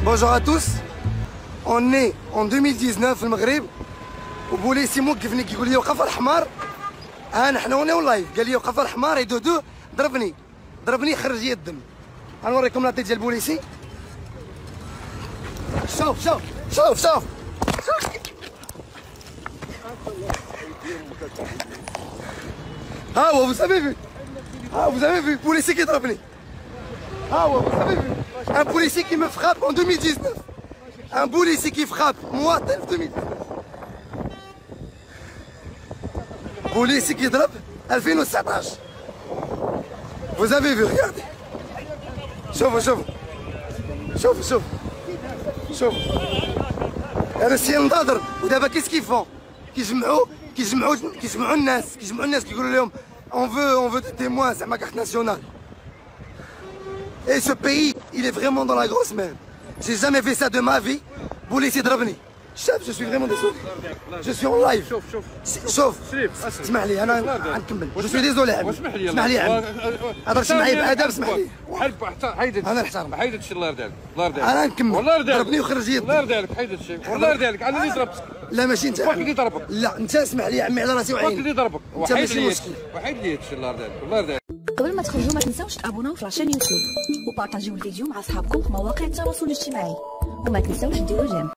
Bonjour à tous. On est en 2019 في المغرب وبوليسي موقفني كيقول لي وقف الحمار. نحن هنا لايف قال لي وقف الحمار يدودو ضربني خرج لي الدم. غنوريكم لاطي ديال البوليسي. شوف ها هو vous avez vu policier qui ضربني. ها هو vous avez vu un policier qui me frappe en 2019. Un policier qui frappe مواطن في 2019. policier qui ضرب 2019. Vous avez vu, regardez. شوفوا هذا الشيء نضاضر. ودابا كيس كيفون كيجمعوا الناس كيقولوا لهم on veut des témoins زعما carte nationale. Et ce pays il est vraiment dans la grosse merde. J'ai jamais fait ça de ma vie. policier ضربني. شاف je suis vraiment désolé. Je suis en live. شوف اسمح لي انا غنكمل. je suis désolé عمي. اسمح لي عمي. هضرتي معايا بادب اسمح لي. انا نحترم. حيد هادشي الله يرضي عليك. انا نكمل. ضربني وخرج لي. الله يرضي عليك حيد هادشي. والله يرضي عليك انا اللي ضربتك. لا ماشي انت. واحد اللي ضربك. لا انت اسمح لي عمي على راسي وعيني. واحد اللي ضربك. انت ماشي مشكل. وحيد لي هادشي الله يرضي عليك. الله يرضي عليك. قبل ما تخرجوا ما تنساوش تابوناو في لاشين يوتيوب وبارطاجيو الفيديو مع صحابكم في مواقع التواصل الاجتماعي وما تنساوش ديروا جيم.